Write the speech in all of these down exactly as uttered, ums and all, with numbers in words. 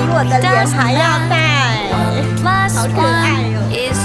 比我的脸还要大哎，好可爱哦。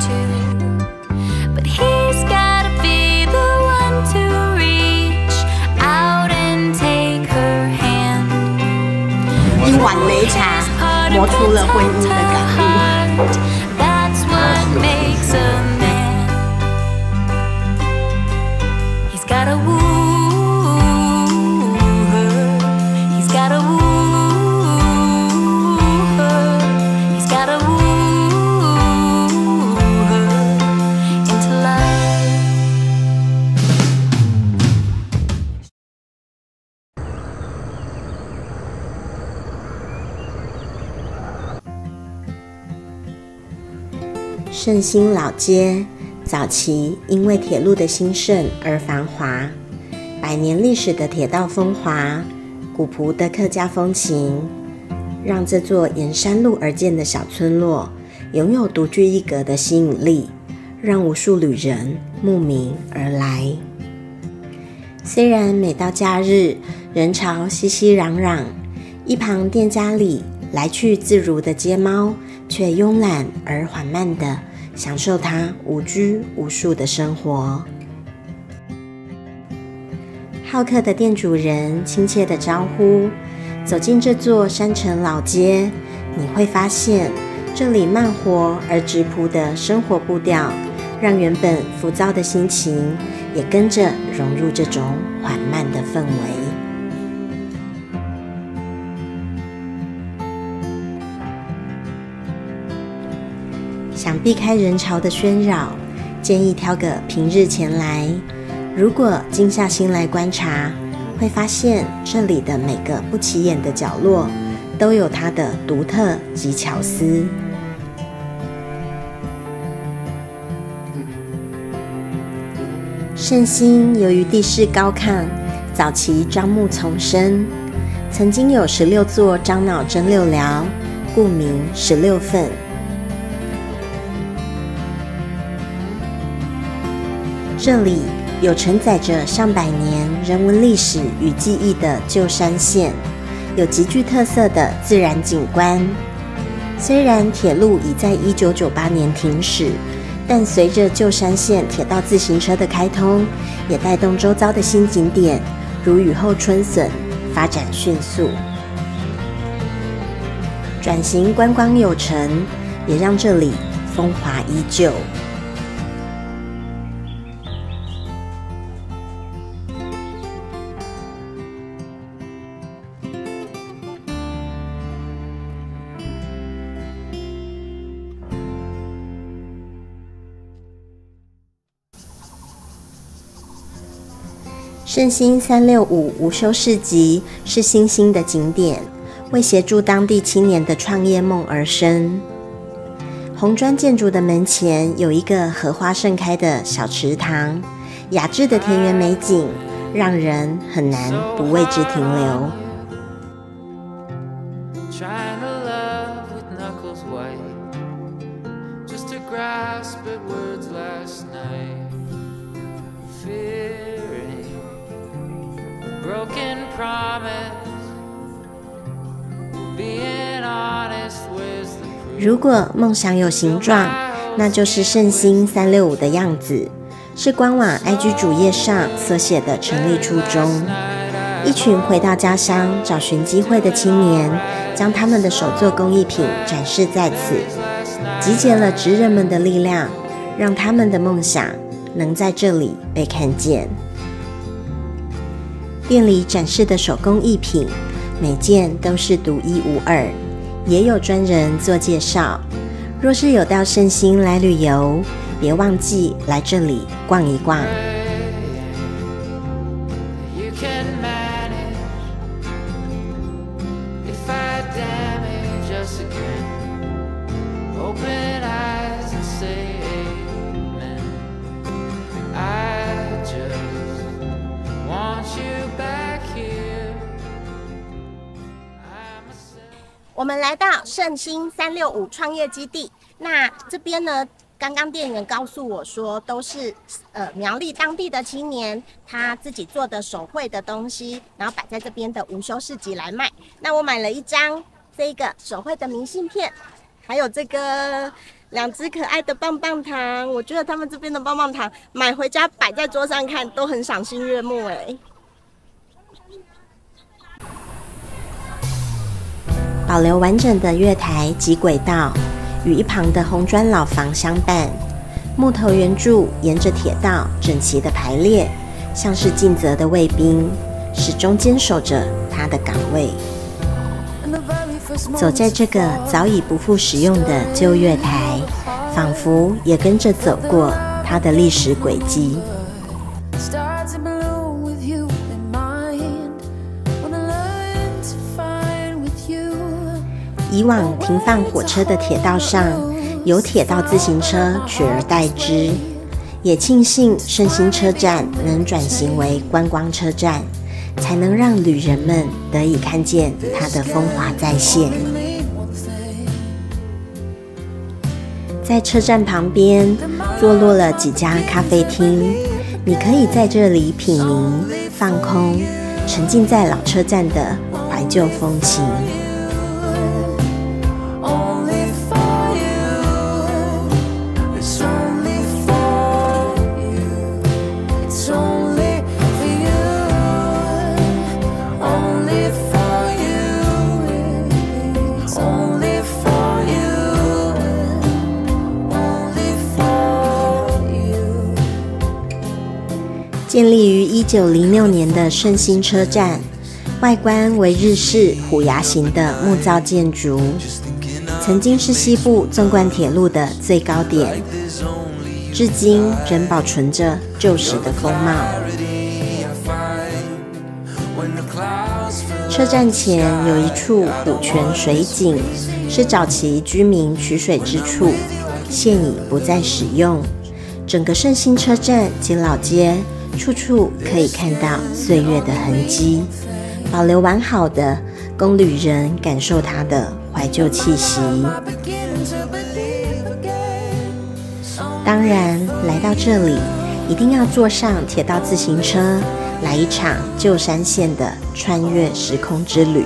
一碗擂茶磨出了婚姻的感悟。圣心老街早期因为铁路的兴盛而繁华，百年历史的铁道风华，古朴的客家风情，让这座沿山路而建的小村落拥有独具一格的吸引力，让无数旅人慕名而来。虽然每到假日人潮熙熙攘攘，一旁店家里来去自如的街猫却慵懒而缓慢地享受它无拘无束的生活。好客的店主人亲切的招呼，走进这座山城老街，你会发现这里慢活而质朴的生活步调，让原本浮躁的心情也跟着融入这种缓慢的氛围。想避开人潮的喧扰，建议挑个平日前来。如果静下心来观察，会发现这里的每个不起眼的角落都有它的独特及巧思。圣心由于地势高亢，早期樟木丛生，曾经有十六座樟脑蒸馏寮，故名十六份。这里有承载着上百年人文历史与记忆的旧山线，有极具特色的自然景观。虽然铁路已在一九九八年停驶，但随着旧山线铁道自行车的开通，也带动周遭的新景点如雨后春笋，发展迅速。转型观光有成，也让这里风华依旧。圣心三六五无休市集是新兴的景点，为协助当地青年的创业梦而生。红砖建筑的门前有一个荷花盛开的小池塘，雅致的田园美景让人很难不为之停留。 Broken promise, being honest with the proof. 如果梦想有形状，那就是圣心三六五的样子，是官网 I G 主页上所写的成立初衷。一群回到家乡找寻机会的青年，将他们的手作工艺品展示在此，集结了职人们的力量，让他们的梦想能在这里被看见。店里展示的手工艺品，每件都是独一无二，也有专人做介绍。若是有到圣心来旅游，别忘记来这里逛一逛。 我们来到圣心三六五创业基地，那这边呢，刚刚店员告诉我说，都是呃苗栗当地的青年他自己做的手绘的东西，然后摆在这边的无休市集来卖。那我买了一张这个手绘的明信片，还有这个两只可爱的棒棒糖。我觉得他们这边的棒棒糖买回家摆在桌上看都很赏心悦目哎。 保留完整的月台及轨道，与一旁的红砖老房相伴，木头圆柱沿着铁道整齐的排列，像是尽责的卫兵，始终坚守着他的岗位。走在这个早已不复使用的旧月台，仿佛也跟着走过它的历史轨迹。以往停放火车的铁道上，由铁道自行车取而代之，也庆幸圣心车站能转型为观光车站，才能让旅人们得以看见它的风华再现。在车站旁边坐落了几家咖啡厅，你可以在这里品茗、放空，沉浸在老车站的怀旧风情。建立于一九零六年的圣心车站，外观为日式虎牙形的木造建筑，曾经是西部纵贯铁路的最高点，至今仍保存着旧时的风貌。车站前有一处虎泉水井，是早期居民取水之处，现已不再使用。整个圣心车站及老街，处处可以看到岁月的痕迹，保留完好的，供旅人感受它的怀旧气息。当然，来到这里一定要坐上铁道自行车，来一场旧山线的穿越时空之旅。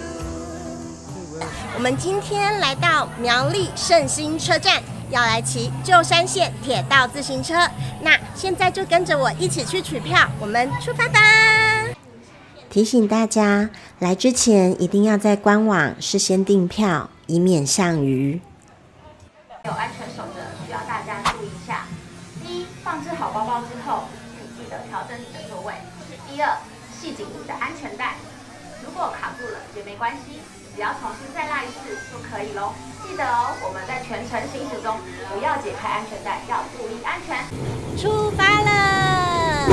我们今天来到苗栗圣心车站，要来骑旧山线铁道自行车。那现在就跟着我一起去取票，我们出发吧！ 提醒大家，来之前一定要在官网事先订票，以免相遇。 有安全守则需要大家注意一下：第一，放置好包包之后，请记得调整你的座位；第二，系紧你的安全带。如果卡住了也没关系，只要重新再拉一次就可以咯。记得哦，我们在全程行驶中不要解开安全带，要注意安全。 出发了！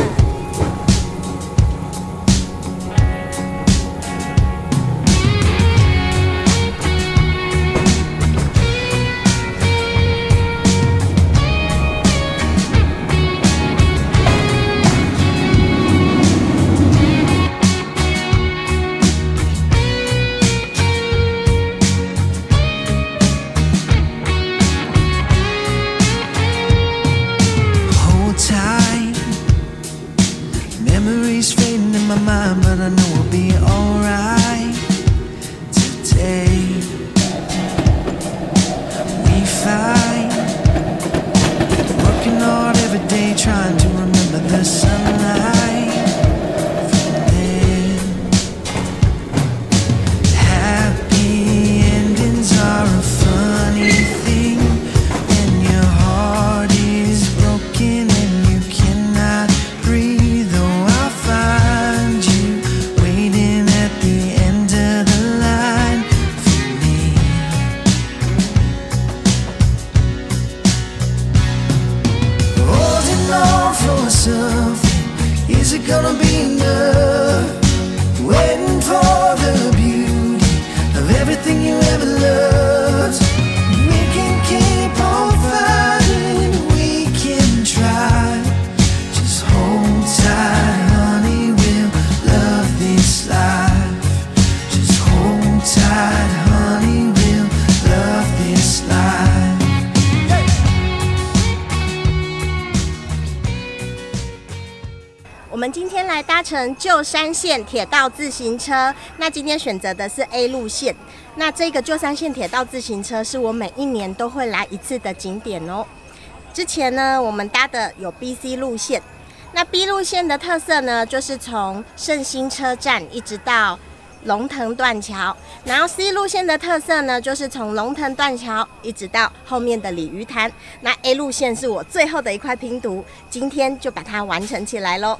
搭乘旧山线铁道自行车。那今天选择的是 A 路线。那这个旧山线铁道自行车是我每一年都会来一次的景点哦。之前呢，我们搭的有 B、C 路线。那 B 路线的特色呢，就是从圣心车站一直到龙腾断桥。然后 C 路线的特色呢，就是从龙腾断桥一直到后面的鲤鱼潭。那 A 路线是我最后的一块拼图，今天就把它完成起来咯。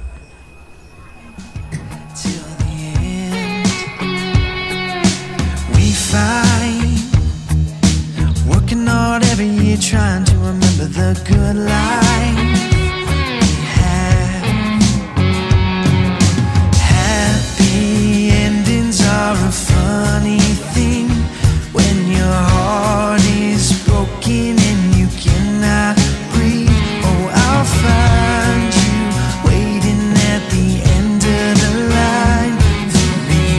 Working hard every year trying to remember the good life we had. Happy endings are a funny thing when your heart is broken and you cannot breathe. Oh, I'll find you waiting at the end of the line for me.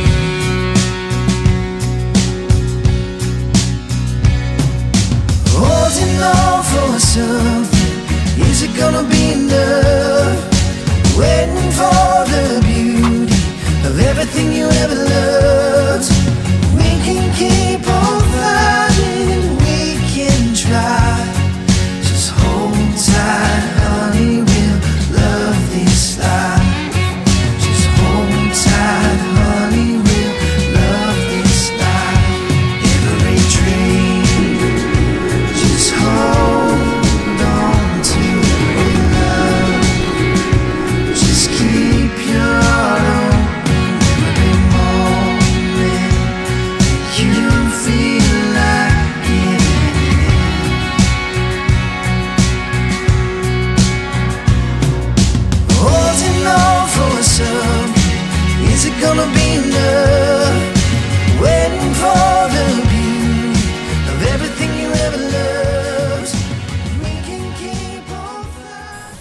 Holding on for something, is it gonna be enough? Waiting for the beauty of everything you ever loved. We can keep on fighting and we can try. Just hold tight, honey, we'll love this life. Just hold tight, honey, we'll love this life. Every dream, just hold on to your love. Just keep your heart open every moment that you feel like giving in. Holding on for something, is it gonna be enough? Waiting for the beauty of everything you ever loved. We can keep on flying.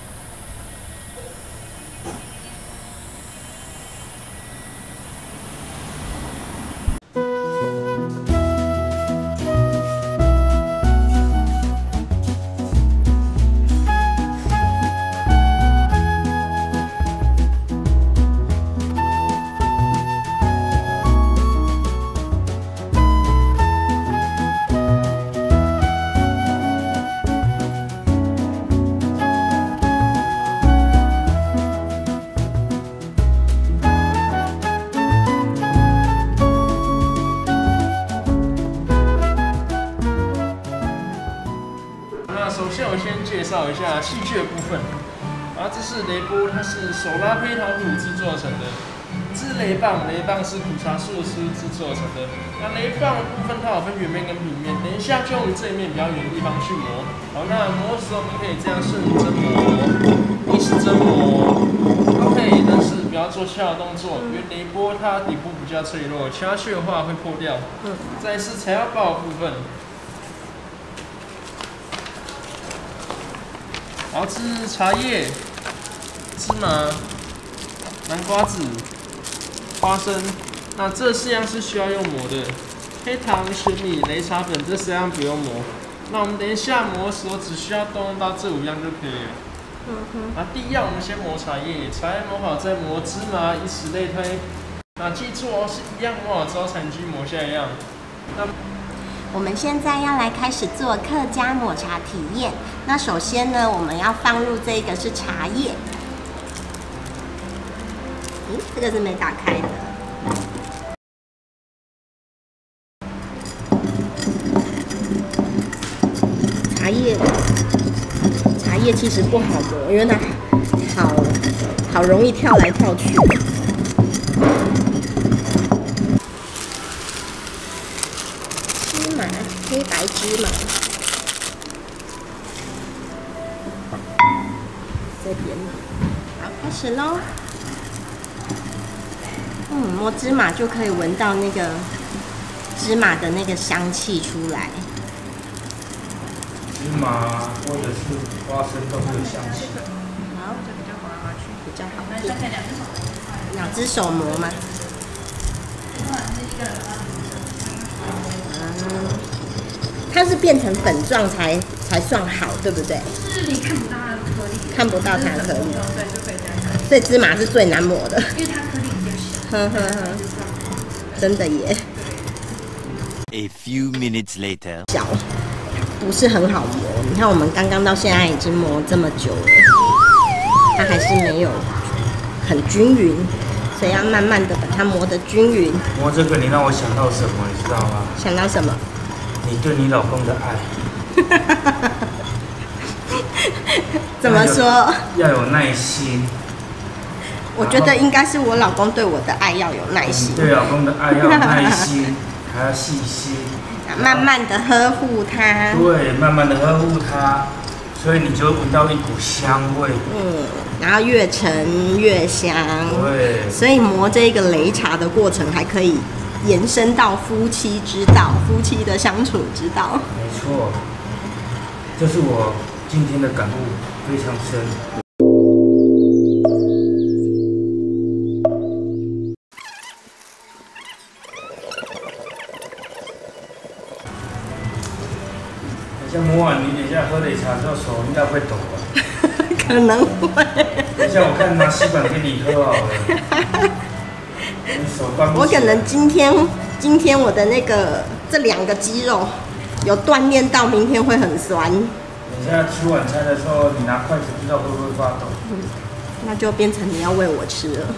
那首先我先介绍一下器具的部分。然后这是雷波，它是手拉胚陶土制作成的。这是雷棒，雷棒是苦茶树丝制作成的。那雷棒的部分它有分圆面跟平面，等一下就用这一面比较圆的地方去磨。好，那磨的时候我们可以这样顺着针磨，逆时针磨，都可以，但是不要做敲的动作，因为雷波它底部比较脆弱，敲下去的话会破掉。嗯。再是材料包的部分。然后这是茶叶、芝麻、南瓜子、花生。那这四样是需要用磨的，黑糖、玄米、擂茶粉这四样不用磨。那我们等一下磨的时候只需要动用到这五样就可以了。嗯哼。那第一样我们先磨茶叶，茶叶磨好再磨芝麻，以此类推。那记住哦，是一样磨好之后才能继续磨下一样。那我们现在要来开始做客家抹茶体验。那首先呢，我们要放入这个是茶叶。咦，这个是没打开的。茶叶，茶叶其实不好磨，因为它好好容易跳来跳去。芝麻，黑白芝麻。这边，好，开始喽。嗯，磨芝麻就可以闻到那个芝麻的那个香气出来。 芝麻或者是花生都会有香气。 好，这比较滑滑去，比较好一点。两只手磨吗？嗯，它是变成粉状才才算好，对不对？ 是你看不到它的颗粒， 看不到它的颗粒。 对，就可以这样看。 所以芝麻是最难磨的。 因为它颗粒比较小。 呵呵呵，真的耶。 A few minutes later， 小不是很好磨。你看我们刚刚到现在已经磨这么久了，它还是没有很均匀，所以要慢慢的把它磨得均匀。 磨这个你让我想到什么，你知道吗？ 想到什么？ 你对你老公的爱。 怎么说？ 要有耐心。 我觉得应该是我老公对我的爱要有耐心， 对老公的爱要有耐心，还要细心， 慢慢的呵护他。 对，慢慢的呵护他，所以你就会闻到一股香味。 嗯，然后越陈越香。 对， 所以磨这个擂茶的过程还可以延伸到夫妻之道，夫妻的相处之道。 没错，这是我今天的感悟，非常深。等一下磨完，你等一下喝擂茶之后手应该会抖吧？ 可能会。 等一下我看拿吸管给你喝好了。你手关不起来。 我可能今天今天我的那个这两个肌肉有锻炼到，明天会很酸。 你现在吃晚餐的时候，你拿筷子不知道会不会发抖？ 嗯，那就变成你要喂我吃了。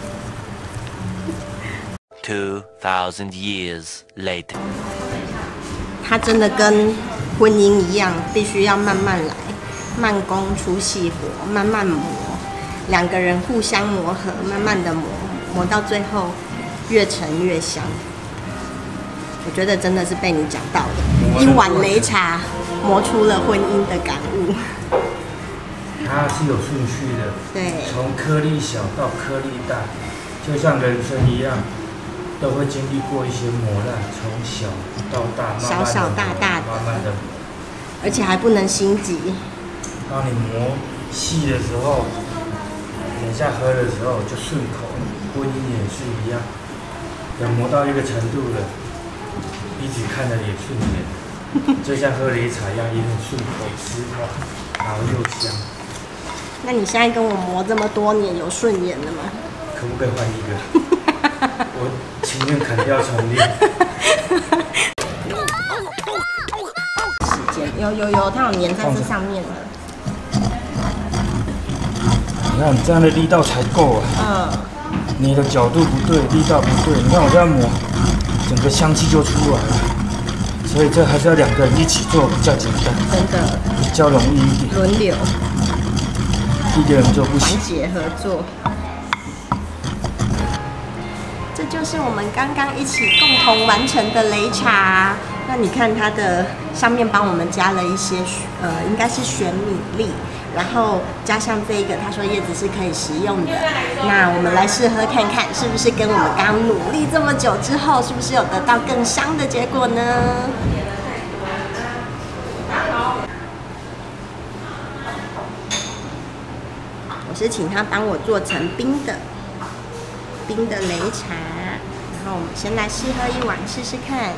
Two thousand years later， 它真的跟婚姻一样，必须要慢慢来，慢工出细活，慢慢磨，两个人互相磨合，慢慢的磨，磨到最后越陈越香。我觉得真的是被你讲到的，一碗擂茶磨出了婚姻的感悟。 它是有顺序的， 对， 从颗粒小到颗粒大，就像人生一样，都会经历过一些磨难，从小到大，慢慢地小小大大的， 慢慢的， 而且还不能心急。 当你磨细的时候，等一下喝的时候就顺口了。婚姻也是一样，等磨到一个程度了，彼此看着也顺眼，就像喝擂茶一样，也很顺口，吃好，然后又香。 那你现在跟我磨这么多年，有顺眼了吗？ 可不可以换一个？我情愿砍掉重练。 时间有有有，它有粘在这上面的。 你看，这样的力道才够啊！ 嗯， 你的角度不对，力道不对，你看我这样磨，整个香气就出来了。所以这还是要两个人一起做比较简单， 真的比较容易一点。 轮流， 一个人就不行团。结合作。这就是我们刚刚一起共同完成的擂茶。那你看它的上面帮我们加了一些呃，应该是玄米粒，然后加上这个，他说叶子是可以食用的。那我们来试喝看看，是不是跟我们刚刚努力这么久之后，是不是有得到更香的结果呢？我是请他帮我做成冰的冰的擂茶，然后我们先来试喝一碗试试看。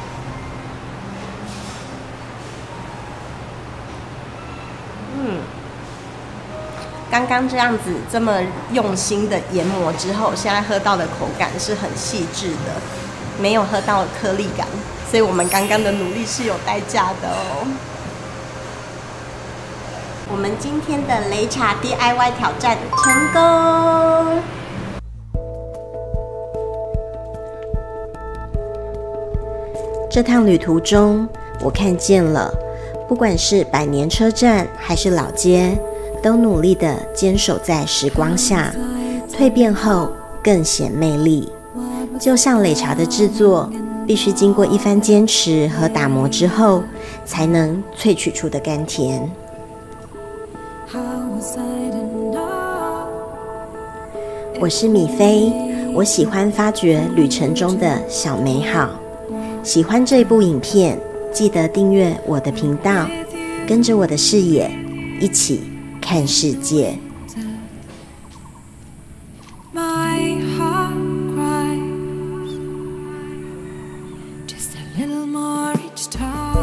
嗯，刚刚这样子这么用心的研磨之后，现在喝到的口感是很细致的，没有喝到颗粒感，所以我们刚刚的努力是有代价的哦。我们今天的擂茶 D I Y 挑战成功！ 这趟旅途中，我看见了，不管是百年车站还是老街，都努力地坚守在时光下，蜕变后更显魅力。就像擂茶的制作，必须经过一番坚持和打磨之后，才能萃取出的甘甜。我是米菲，我喜欢发掘旅程中的小美好。喜欢这部影片，记得订阅我的频道，跟着我的视野，一起看世界。 My heart cries just a little more each time.